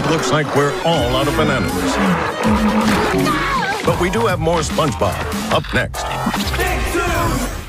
It looks like we're all out of bananas. But we do have more SpongeBob up next. Nicktoons!